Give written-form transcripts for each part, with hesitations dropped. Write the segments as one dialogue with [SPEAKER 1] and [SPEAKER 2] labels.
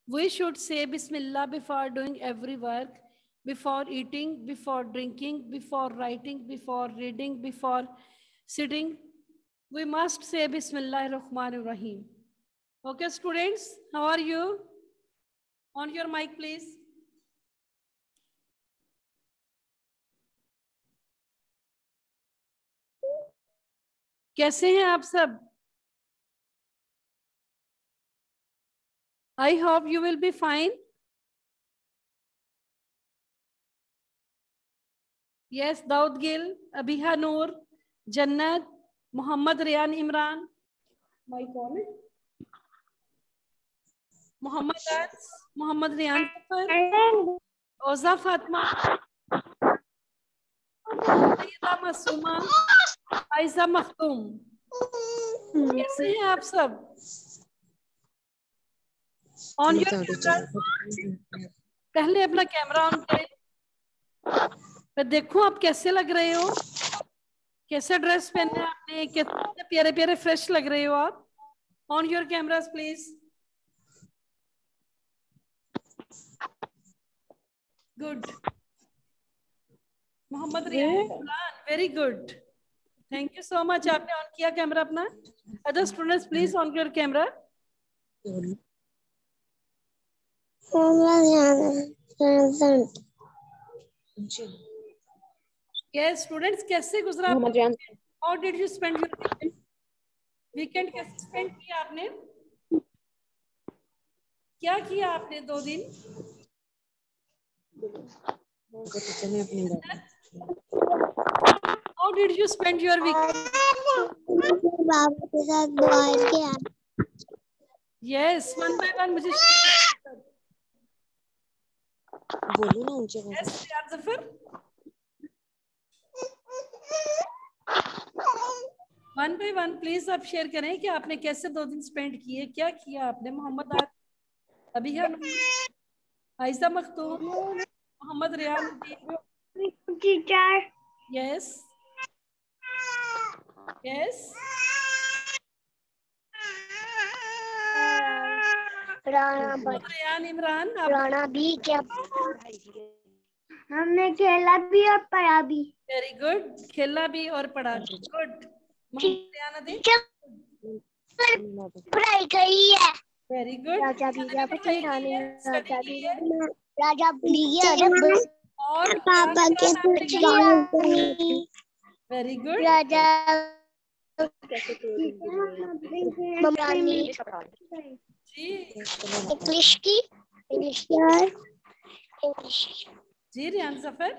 [SPEAKER 1] We should say Bismillah before doing every work, before eating, before drinking, before writing, before reading, before sitting. We must say Bismillah ar-Rahman ar-Rahim. Okay, students, how are you? On your mic, please. कैसे हैं आप सब? I hope you will be fine. Yes, Daud Gill, Abiha Noor, Jannat, Muhammad Riyan Imran. My कौन है? Muhammad Ans, Muhammad Riyan Safar, Oza Fatma, Sayyida Masuma, Aiza Makhtoum. कैसे हैं आप सब? ऑन योर कैमरा, पहले अपना कैमरा ऑन करें। मैं देखूं आप कैसे लग रहे हो, कैसे ड्रेस पहने आपने, कितने प्यारे प्यारे फ्रेश लग रहे हो आप। On your cameras please. Good. Mohammad Riyan, very good, thank you so much. आपने ऑन किया कैमरा अपना। Other students please on your camera. Yes students, कैसे गुजरा? How did you spend your weekend? Weekend कैसे स्पेंड किया आपने? क्या किया आपने 2 दिन? How did you spend your weekend?
[SPEAKER 2] बाबू के साथ बाहर गया।
[SPEAKER 1] यस, वन बाय वन मुझे
[SPEAKER 3] बोलो ना ऊंचे।
[SPEAKER 1] Yes Zafar, one by one please आप शेयर करें कि आपने कैसे 2 दिन स्पेंड किए, क्या किया आपने। Mohammad Abiha, Ayesha Makhtoom, Mohammad Riyan.
[SPEAKER 2] Teacher.
[SPEAKER 1] Yes yes. Riyan Imran,
[SPEAKER 2] Rana भी क्या हमने खेला भी और पढ़ा भी।
[SPEAKER 1] वेरी गुड, खेला भी और पढ़ा भी। गुड।
[SPEAKER 2] पढ़ाई करी है।
[SPEAKER 1] Very good.
[SPEAKER 2] राजा बीजा राजा
[SPEAKER 1] और
[SPEAKER 2] पापा के
[SPEAKER 1] very good.
[SPEAKER 2] Raja
[SPEAKER 1] ji
[SPEAKER 2] English की इंग्लिश
[SPEAKER 1] जी रियान जफर।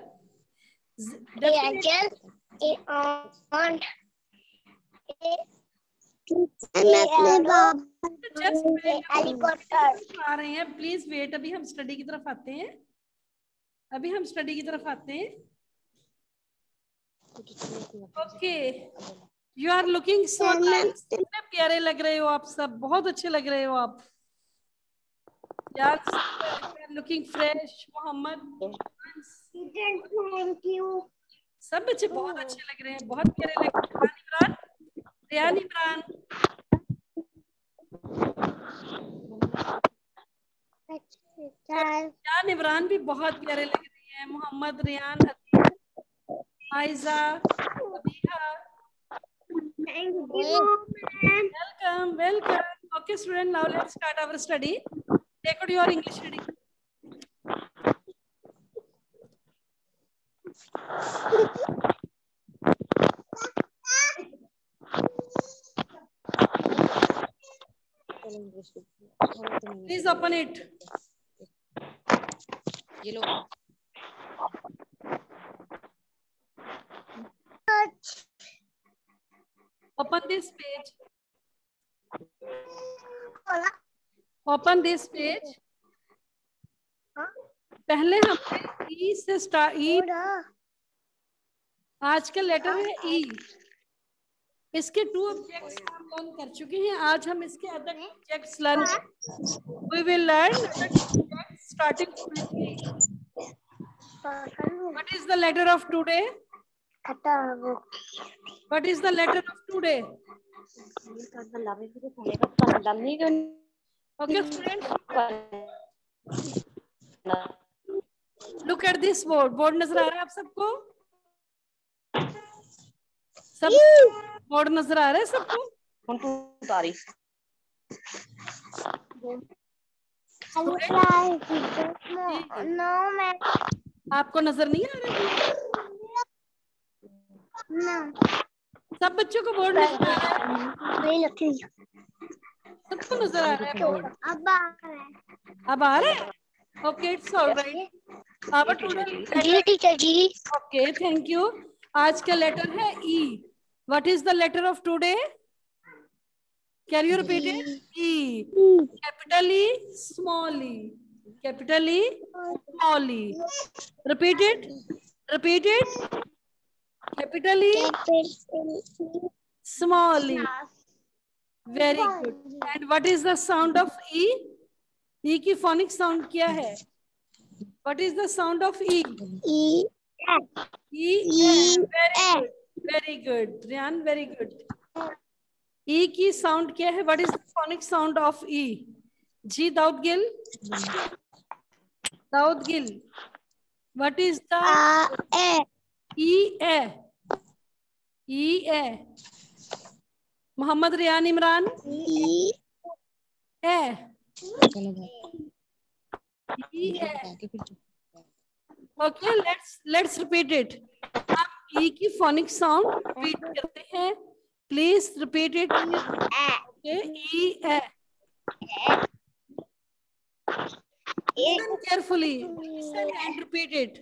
[SPEAKER 1] आ रहे हैं, प्लीज वेट, अभी हम स्टडी की तरफ आते हैं, अभी हम स्टडी की तरफ आते हैं। Okay, you are looking so nice, कितने प्यारे लग रहे हो आप सब, बहुत अच्छे लग रहे हो आप यार, looking fresh. Mohammad,
[SPEAKER 2] thank you.
[SPEAKER 1] सब बच्चे बहुत अच्छे लग रहे हैं, बहुत प्यारे लग रहे हैं। रियान इमरान, रियान इमरान भी बहुत प्यारे लग रही हैं। Mohammad Riyan, Aiza, Abiha, welcome welcome. Okay student, now let's start our study. Take out your English reading. Please open it.
[SPEAKER 3] ये लो।
[SPEAKER 1] Open this page. Open this page. पहले हमने ई से स्टार्ट, ई आज का लेटर है ई। इसके 2 ऑब्जेक्ट्स हम लर्न कर चुके हैं, आज हम इसके other objects learn. We will learn starting from E. What is the letter of today? What is the letter of today? Okay students, look at this board, board नजर आ रहा है आप सबको? सब बोर्ड नजर आ रहा है सबको?
[SPEAKER 2] नो मैं
[SPEAKER 1] आपको नजर नहीं आ रहा? सब बच्चों को बोर्ड नजर आ रहा है? सबको नजर आ रहा है बोर्ड? अब आ रहा है? Okay, it's alright. अब
[SPEAKER 2] ji teacher ji.
[SPEAKER 1] Okay, thank you. आज का लेटर है E. What is the letter of today? Can you repeat it? E. Capital E, small E, capital E, small E. Repeat it, repeat it. Capital E, small E. Very good. And what is the sound of E? E की phonic sound क्या है? What is the sound of E?
[SPEAKER 2] E
[SPEAKER 1] very good, very good Riyan, very good. E की sound क्या है? What is the phonic sound of E? Ji Daud Gill, Daud Gill, what is the E? E eh. Mohammad Riyan Imran, eh. Okay, let's repeat it. हम E की phonic sound repeat करते हैं। Please repeat it. Okay, E eh. Listen carefully. Listen and repeat it.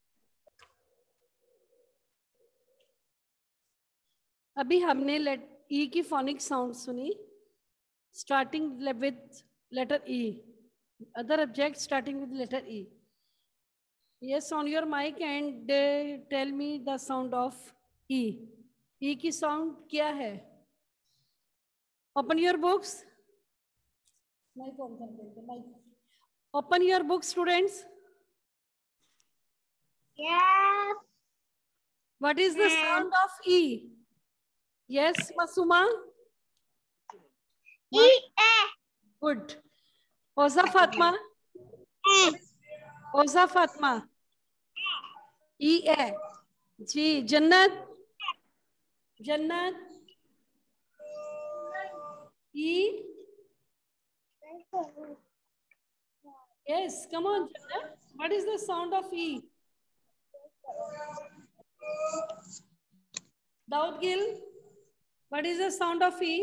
[SPEAKER 1] अभी हमने E की phonic sound सुनी, starting with letter E. Other object starting with letter E. Yes, on your mic and tell me the sound of E. E की sound क्या है? Open your books. Mic on कर देंगे, mic. Open your books, students.
[SPEAKER 2] Yes.
[SPEAKER 1] What is the sound of E? Yes, Masuma.
[SPEAKER 2] E
[SPEAKER 1] Good. Oza Fatma. ओजा फातिमा, ई ए। Ji Jannat, Jannat, E. Yes, come on Jannat. What is the sound of E? Daud Gill, what is the sound of E?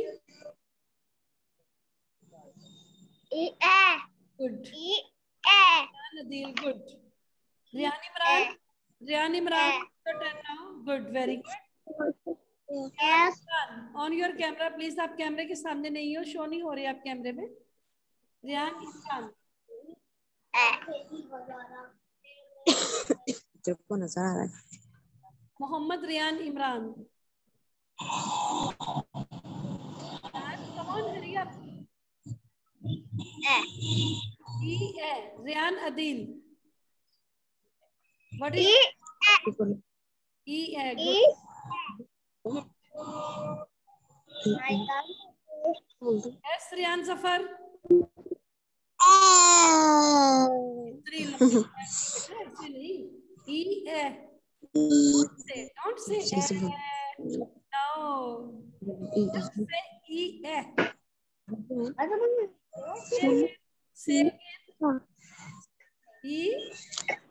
[SPEAKER 2] E
[SPEAKER 1] good.
[SPEAKER 2] E
[SPEAKER 1] Nadeel, good. Riyan Imran, Riyan Imran, turn now. Good, very good.
[SPEAKER 2] Yes.
[SPEAKER 1] On your camera please. आप कैमरे के सामने नहीं हो, show नहीं हो रही आप कैमरे में। रियान इमरान,
[SPEAKER 3] तेरे को नजर आ रहा है?
[SPEAKER 1] Mohammad Riyan Imran. Come on, hurry up. E A. Riyan Adil. What is E A? Good. Yes, Riyan Zafar. E A. Don't say A. No. Just say E A. Say again. E